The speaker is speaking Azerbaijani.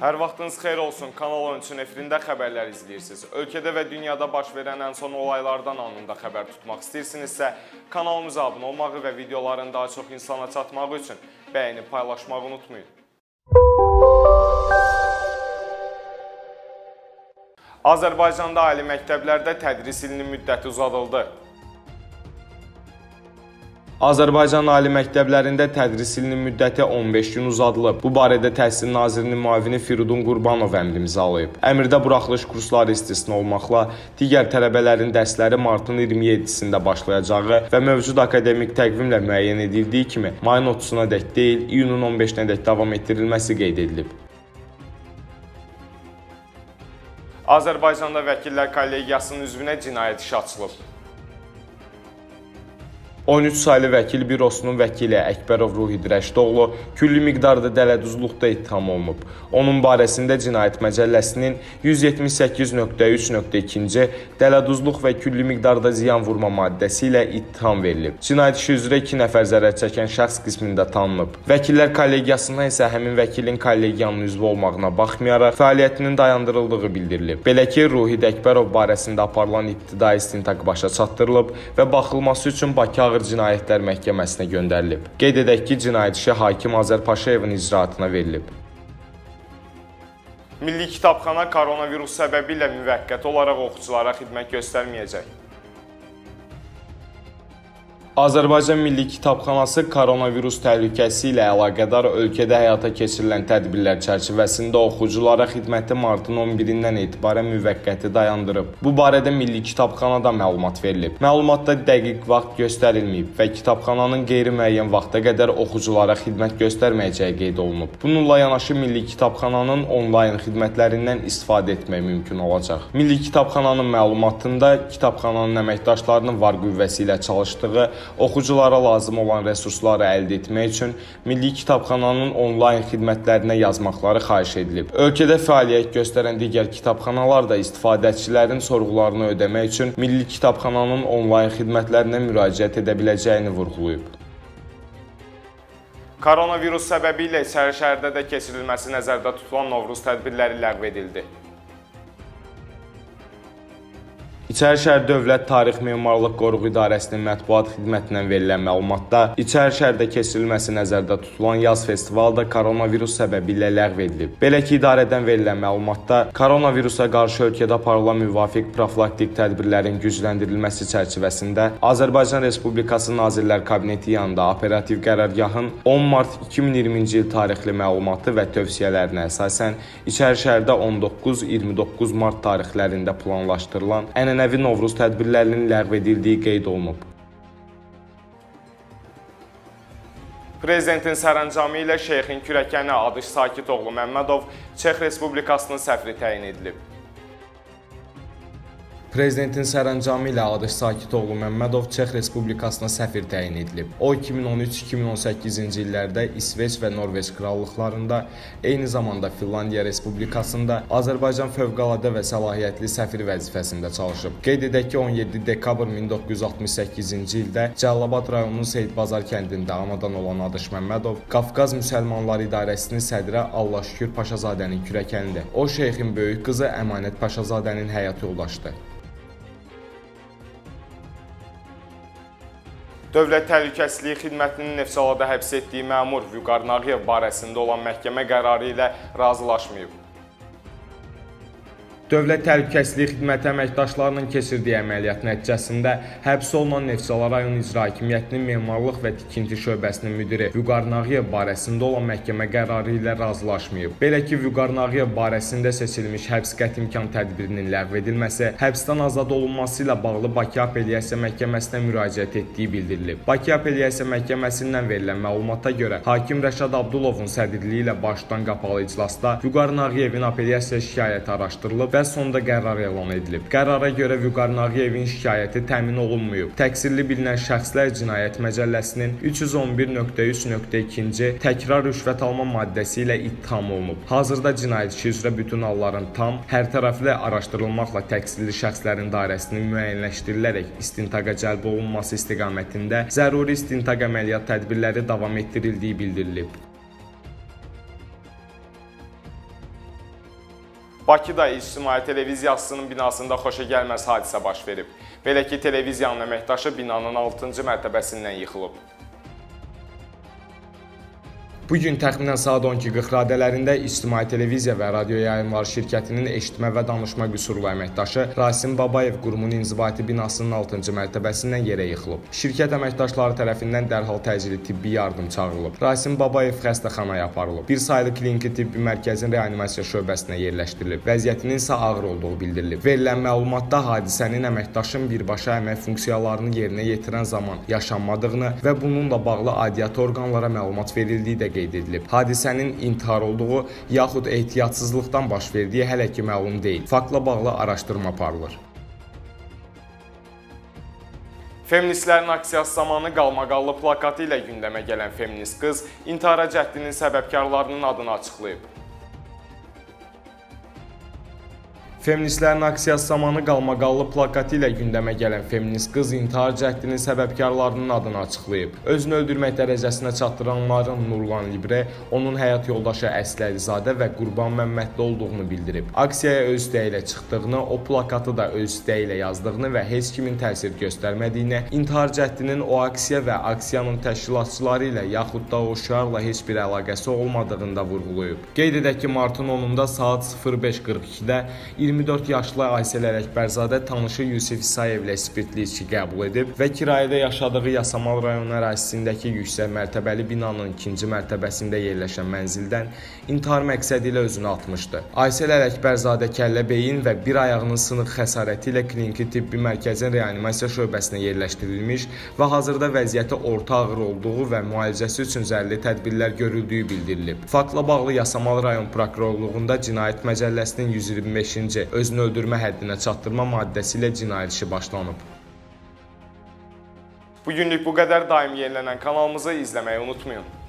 Hər vaxtınız xeyir olsun. Kanal 13-ün efirində xəbərlər izləyirsiniz. Ölkədə və dünyada baş verən ən son olaylardan anında xəbər tutmaq istəyirsinizsə, kanalımıza abunə olmağı və videoların daha çox insana çatmağı üçün bəyənib paylaşmağı unutmayın. Azərbaycanda ali məktəblərdə tədris ilinin müddəti uzadıldı. Azərbaycan ali məktəblərində tədris ilinin müddəti 15 gün uzadılıb. Bu barədə Təhsil Nazirinin müavini Firidun Qurbanov əmr imzalayıb. Əmrdə buraxılış kursları istisna olmaqla digər tələbələrin dərsləri martın 27-sində başlayacağı və mövcud akademik təqvimlə müəyyən edildiyi kimi mayın 30-una dək deyil, iyunun 15-nə dək davam etdirilməsi qeyd edilib. Azərbaycanda Vəkillər Kollegiyasının üzvünə cinayət işi açılıb. 13 saylı vəkil bürosunun vəkili Əkbərov Ruhid Rəşdoğlu külli miqdarda dələduzluqda ittiham olunub. Onun barəsində Cinayət Məcəlləsinin 178.3.2-ci dələduzluq və külli miqdarda ziyan vurma maddəsi ilə ittiham verilib. Cinayət işi üzrə 2 nəfər zərər çəkən şəxs qismində tanınıb. Vəkillər Kollegiyasından isə həmin vəkilin kollegiyanın üzvü olmağına baxmayaraq fəaliyyətinin dayandırıldığı bildirilib. Belə ki, Ruhid Əkbərov barəsində aparılan ibtidai istintaq başa çatdırılıb və baxılması üçün Bakı Ağır Cinayətlər Məhkəməsinə göndərilib. Qeyd edək ki, cinayət işi hakim Azər Paşayevin icraatına verilib. Milli Kitabxana koronavirus səbəbilə müvəqqəti olaraq oxuculara xidmət göstərməyəcək. Azərbaycan Milli Kitabxanası koronavirus təhlükəsi ilə əlaqədar ölkədə həyata keçirilən tədbirlər çərçivəsində oxuculara xidməti martın 11-dən etibarən müvəqqəti dayandırıb. Bu barədə Milli Kitabxanada məlumat verilib. Məlumatda dəqiq vaxt göstərilməyib və kitabxananın qeyri-müəyyən vaxta qədər oxuculara xidmət göstərməyəcəyi qeyd olunub. Bununla yanaşı Milli Kitabxananın onlayn xidmətlərindən istifadə etmək mümkün olacaq. Milli Kitabxananın məlumatında kitabxananın əməkdaşlarının var qüvvəsi ilə çalışdığı oxuculara lazım olan resursları əldə etmək üçün Milli Kitabxananın onlayn xidmətlərinə yazmaqları xahiş edilib. Ölkədə fəaliyyət göstərən digər kitabxanalar da istifadəçilərin sorğularını ödəmək üçün Milli Kitabxananın onlayn xidmətlərinə müraciət edə biləcəyini vurğulayıb. Koronavirus səbəbilə şəhərdə də keçirilməsi nəzərdə tutulan Novruz tədbirləri ləğv edildi. İçərişəhər Dövlət Tarix Memarlıq Qoruğu İdarəsinin mətbuat xidmətindən verilən məlumatda İçərişəhərdə keçirilməsi nəzərdə tutulan yaz festivalı da koronavirus səbəbilə ləğv edilib. Belə ki, idarədən verilən məlumatda koronavirusa qarşı ölkədə aparılan müvafiq profilaktik tədbirlərin gücləndirilməsi çərçivəsində Azərbaycan Respublikası Nazirlər Kabineti yanında operativ qərargahın 10 mart 2020-ci il tarixli məlumatı və tövsiyələrinə əsasən İçərişəhərdə 19-29 mart tarixlərində planlaşdırılan ənənəvi Novruz tədbirlərinin ləğv edildiyi qeyd olunub. Prezidentin sərəncamı ilə Şeyxin kürəkəni Adış Sakitoğlu Məmmədov Çex Respublikasının səfiri təyin edilib. Prezidentin sərəncamı ilə Adış Sakitoğlu Məmmədov Çex Respublikasına səfir təyin edilib. O, 2013-2018-ci illərdə İsveç və Norveç krallıqlarında, eyni zamanda Finlandiya Respublikasında Azərbaycan fövqəladə və səlahiyyətli səfir vəzifəsində çalışıb. Qeyd edək ki, 17 dekabr 1968-ci ildə Cəlilabad rayonunun Seyidbazar kəndində anadan olan Adış Məmmədov Qafqaz Müsəlmanları İdarəsinin sədri Allah Şükür Paşazadənin kürəkənidir. O, Şeyxin böyük qızı Əmanət Paşazadənin həyat yoldaşıdır. Dövlət Təhlükəsizliyi Xidmətinin Neftçalada həbs etdiyi məmur Vüqar Nağıyev barəsində olan məhkəmə qərarı ilə razılaşmayıb. Dövlət Təhlükəsizliyi Xidməti əməkdaşlarının keçirdiyi əməliyyat nəticəsində həbs olunan Neftçala rayon İcra Hakimiyyətinin Memarlıq və Tikinti şöbəsinin müdiri Vüqar Nağıyev barəsində olan məhkəmə qərarı ilə razılaşmayıb. Belə ki, Vüqar Nağıyev barəsində seçilmiş həbs qəti imkan tədbirinin ləğv edilməsi, həbsdən azad olunması ilə bağlı Bakı Apellyasiya Məhkəməsinə müraciət etdiyi bildirilib. Bakı Apellyasiya Məhkəməsindən verilən məlumata görə hakim Rəşad Abdulovun sədrliyi ilə başdan qapalı iclasda Vüqar Nağıyevin apellyasiya şikayəti araşdırılıb və sonda qərar elan edilib. Qərara görə Vüqar Nağıyevin şikayəti təmin olunmayıb. Təqsirli bilinən şəxslər Cinayət Məcəlləsinin 311.3.2-ci təkrar rüşvət alma maddəsi ilə ittiham olunub. Hazırda cinayət işi üzrə bütün halların tam, hərtərəfli araşdırılmaqla təqsirli şəxslərin dairəsinin müəyyənləşdirilərək istintaqa cəlb olunması istiqamətində zəruri istintaq əməliyyat tədbirləri davam etdirildiyi bildirilib. Bakıda İctimai Televiziyasının binasında xoşagəlməz hadisə baş verib. Belə ki, televiziyanın əməkdaşı binanın 6-cı mərtəbəsindən yıxılıb. Bugün təxminən saat 12:40 radələrində İctimai Televiziya və Radio Yayımları şirkətinin eşitmə və danışma qüsurlu əməkdaşı Rasim Babayev qurumun inzibati binasının 6-cı mərtəbəsindən yerə yıxılıb. Şirkət əməkdaşları tərəfindən dərhal təcili tibbi yardım çağırılıb. Rasim Babayev xəstəxanaya aparılıb. Bir saylı kliniki tibbi mərkəzin reanimasiya şöbəsinə yerləşdirilib. Vəziyyətinin isə ağır olduğu bildirilib. Verilən məlumatda hadisənin əməkdaşın birbaşa əmək funksiyalarını yerinə yetirən zaman yaşanmadığını və bununla bağlı aidiyyatı orqanlara məlumat verildiyi də qeyd edilib. Hadisənin intihar olduğu yaxud ehtiyatsızlıqdan baş verdiyi hələ ki məlum deyil. Faktla bağlı araşdırma aparılır. Feministlərin aksiyası zamanı qalmaqallı plakatı ilə gündəmə gələn feminist qız intihara cəhdinin səbəbkarlarının adını açıqlayıb. Feministlərin aksiyası zamanı qalmaqallı plakatı ilə gündəmə gələn feminist qız intihar cəhdinin səbəbkarlarının adını açıqlayıb. Özünü öldürmək dərəcəsinə çatdıranların Nurlan Libre, onun həyat yoldaşı Əsli Əlizadə və Qurban Məmmədli olduğunu bildirib. Aksiyaya öz istəyi ilə çıxdığını, o plakatı da öz istəyi ilə yazdığını və heç kimin təsir göstərmədiyini, intihar cəhdinin o aksiya və aksiyanın təşkilatçıları ilə yaxud da o şüarla heç bir əlaqəsi olmadığını da vurğulayıb. Qeyd edək ki, martın 10-da saat 05:42-də 24 yaşlı Aysel Ələkbərzadə tanışı Yusif İsayevlə spirtli içki qəbul edib və kirayədə yaşadığı Yasamal rayonu ərazisindəki yüksək mərtəbəli binanın 2-ci mərtəbəsində yerləşən mənzildən intihar məqsədi ilə özünü atmışdı. Aysel Ələkbərzadə kəllə beyin və bir ayağının sınıq xəsarəti ilə kliniki tibbi mərkəzin reanimasiya şöbəsinə yerləşdirilmiş və hazırda vəziyyəti orta ağır olduğu və müalicəsi üçün zəruri tədbirlər görüldüyü bildirilib. Faktla bağlı Yasamal rayon prokurorluğunda Cinayət Məcəlləsinin 125-ci özünü öldürmə həddinə çatdırma maddəsi ilə cinayət işi başlanıb. Bugünlük bu qədər. Daim yenilənən kanalımızı izləməyi unutmayın.